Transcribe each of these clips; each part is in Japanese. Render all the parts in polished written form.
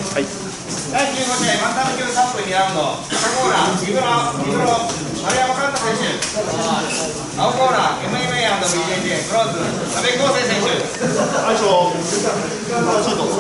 はい。第15試合、バンタム級3分2ラウンド、赤コーナー、リブロ、丸山寛太選手、青コーナー、MMA&BJJ、ブロンズ、阿部康生選手。 最初、シュート。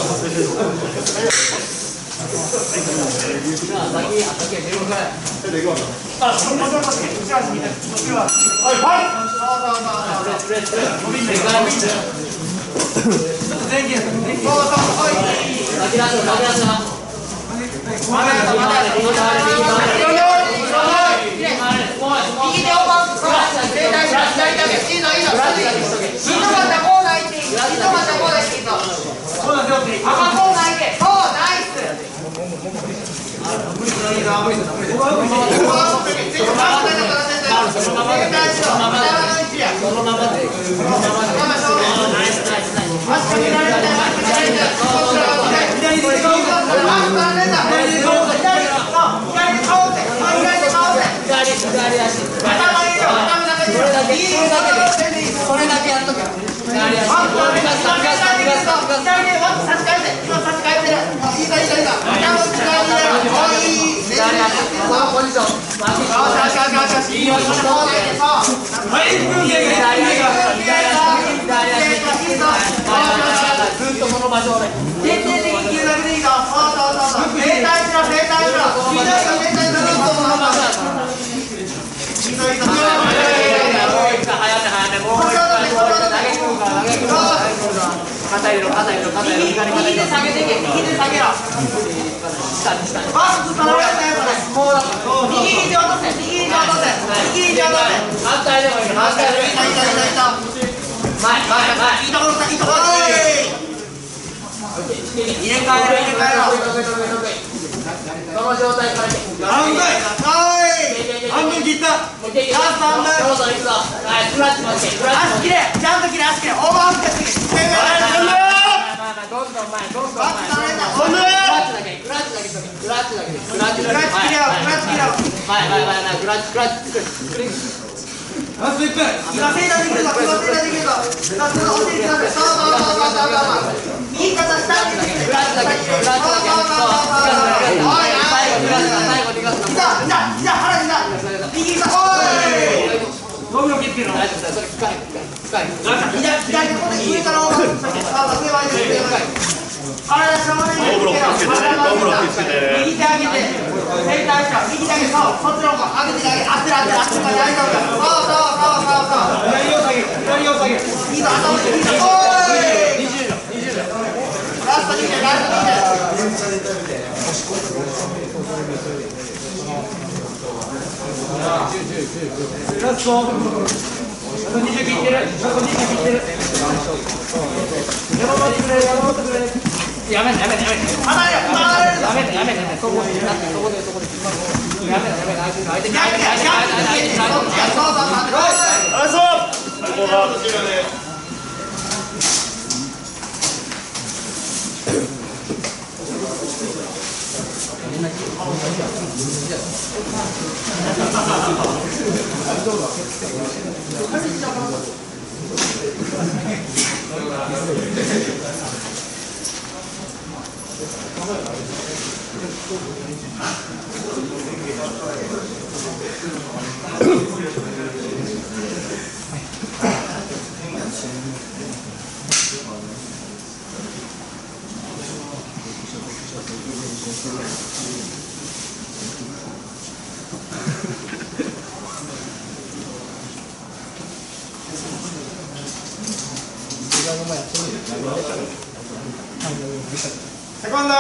セコンド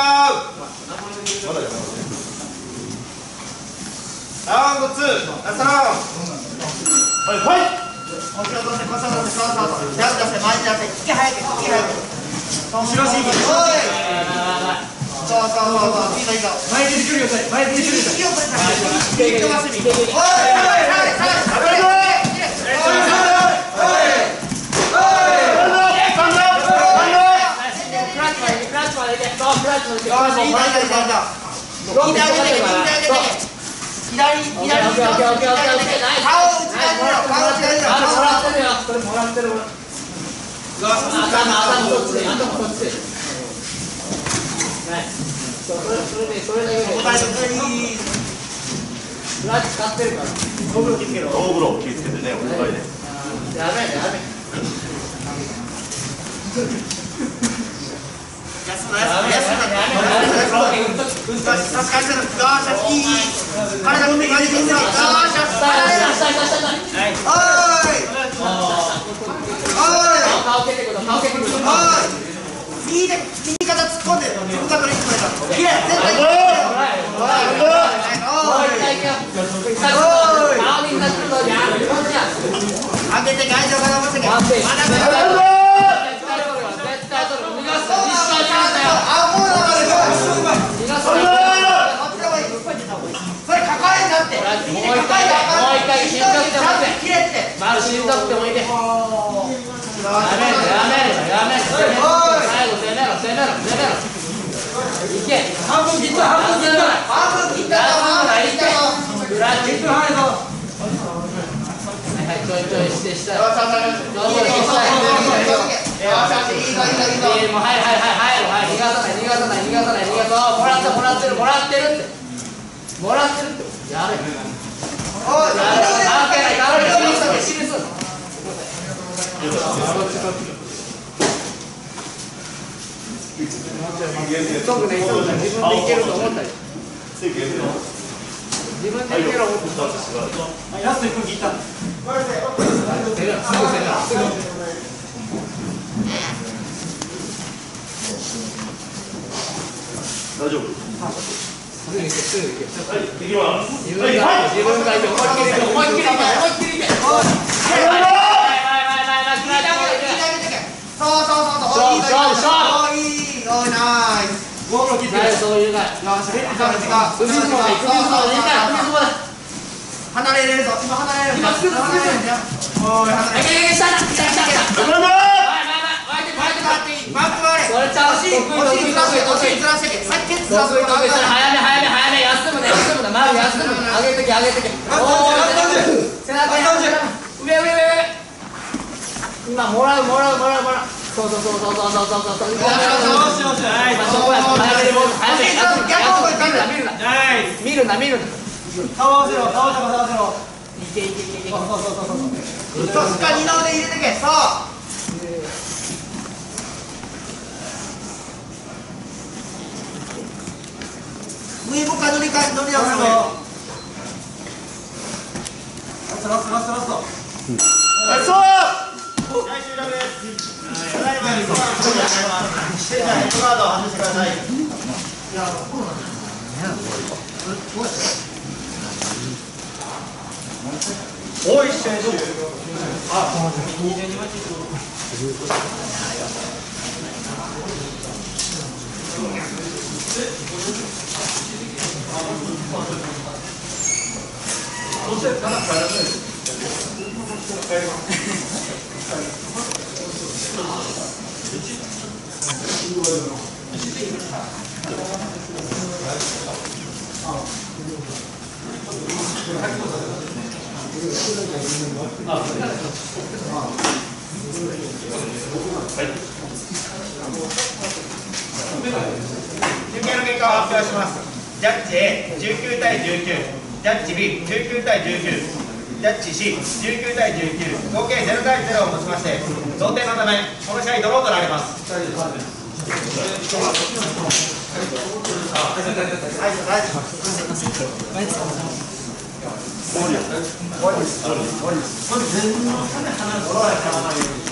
ラウンド2、ラストラウンド。はい、腰を取って、腰を取って、そう。出せ、前に出せ、引き早く。後ろシーキ。そう。いいぞ。前に出てくるよ、前に出てくるよ。 それだけで答え普通に裏使ってるから大風呂気をつけろ。大風呂気をつけてね、お互いで。 やめやめ顔蹴ってくる顔蹴ってくる右肩突っ込んで、自分が取りに来れた。きれい、絶対きれい。 もう一回行くよ顔になってるとやる上げて外上から持ってけ。 待って絶対取るよ絶対取る逃がすな実際逃がすなよあ、もうだから逃がすなよそれ抱えんだって。 もう一回しんどくてもいいきれいって。 まるしんどくてもいいでやめる最後攻めろいけ半分切った半分切った裏切ったはいちょいしてしたいもう入る逃がさないもらってるってやれ特に自分でいけると思ったり自分でいける思ってラスト1分切った。大丈夫。 すぐ行けはい、できます。 自分がいけ思いっきりいけそういうか離れれるぞ。今離れれる。 今すぐ離れるんだよおい離れる。来た。 バック回れ。 それちゃう。得意早め休むね。まず休む。上げてけ。おー背中上。今もらう。そう。そこや。見るな。 顔合わせろ。いけ。そう。しっかり二の腕入れてけ。そう。上もか乗り合わせろ。ラスト。 大石選手。中継の結果を発表します。ジャッジ A 19対19、ジャッジ B 19対19、ジャッジ C 19対19、合計0対0をもちまして同点のためこの試合ドローとなります。終わり。